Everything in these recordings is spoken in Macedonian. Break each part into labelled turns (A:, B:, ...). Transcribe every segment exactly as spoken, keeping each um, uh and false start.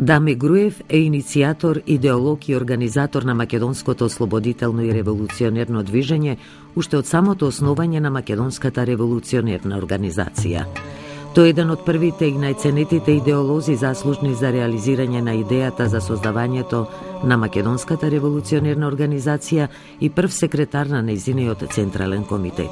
A: Даме Груев е иницијатор, идеолог и организатор на македонското ослободително и револуционерно движење уште од самото основање на Македонската револуционерна организација. Тој е еден од првите и најценетите идеолози заслужни за реализирање на идејата за создавањето на Македонската револуционерна организација и прв секретар на нејзиниот Централен комитет.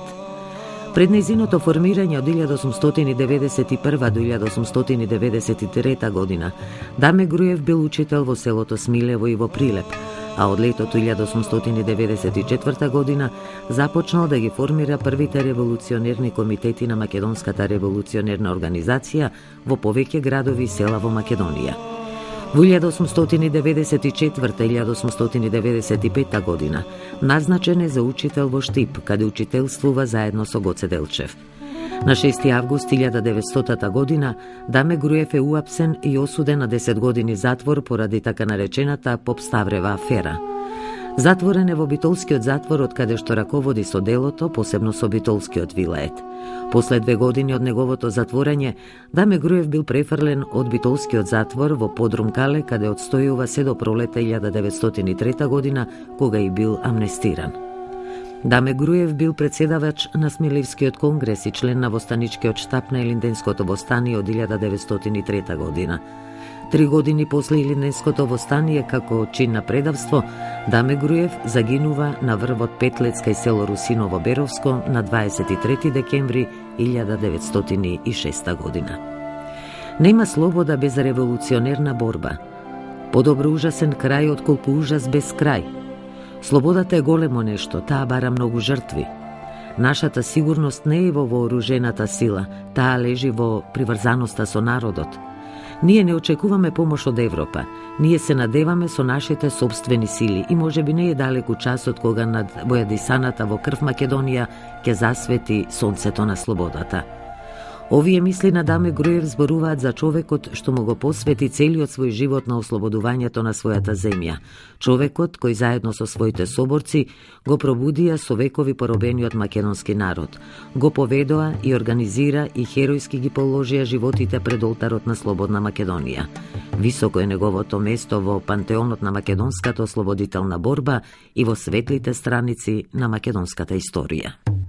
A: Пред нејзиното формирање од илјада осумстотини деветдесет и прва до илјада осумстотини деветдесет и трета година, Даме Груев бил учител во селото Смилево и во Прилеп, а од летото илјада осумстотини деветдесет и четврта година започнал да ги формира првите револуционерни комитети на Македонската револуционерна организација во повеќе градови и села во Македонија. Во илјада осумстотини деветдесет и четврта - илјада осумстотини деветдесет и пета година назначен е за учител во Штип, каде учителствува заедно со Гоце Делчев. На шести август илјада деветстотата година Даме Груев е уапсен и осуден на десет години затвор поради така наречената Попставрева афера. Затворен е во Битолскиот затвор, од каде што раководи со делото, посебно со Битолскиот вилает. После две години од неговото затворање, Даме Груев бил префрлен од Битолскиот затвор во Подрум Кале, каде одстојува се до пролета илјада деветстотини и трета година, кога и бил амнестиран. Даме Груев бил председавач на Смилевскиот конгрес и член на востаничкиот штаб на Илинденското востание од илјада деветстотини и трета година. Три години после Илинденското востание, како чин на предавство, Даме Груев загинува на врвот Петлец кај село Русиново Беровско на дваесет и трети декември илјада деветстотини и шеста година. Нема слобода без револуционерна борба. Подобро ужасен крај отколку ужас без крај. Слободата е големо нешто, таа бара многу жртви. Нашата сигурност не е во вооружената сила, таа лежи во приврзаноста со народот. Ние не очекуваме помош од Европа. Ние се надеваме со нашите собствени сили и може би не е далеку часот кога над бојадисаната во крв Македонија ќе засвети сонцето на слободата. Овие мисли на Даме Груев зборуваат за човекот што му го посвети целиот свој живот на ослободувањето на својата земја. Човекот кој заедно со своите соборци го пробудија со векови поробениот македонски народ. Го поведоа и организира и херојски ги положија животите пред олтарот на слободна Македонија. Високо е неговото место во пантеонот на македонската ослободителна борба и во светлите страници на македонската историја.